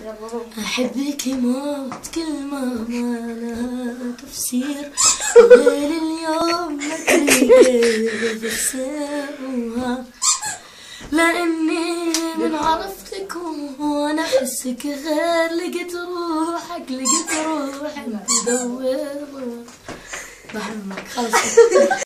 أحبك موت كلمة ما لها تفسير، غير اليوم ما تريد تفسرها، لأني من عرفتك وأنا أحسك غير، لقيت روحك تدور. بحبك خلص.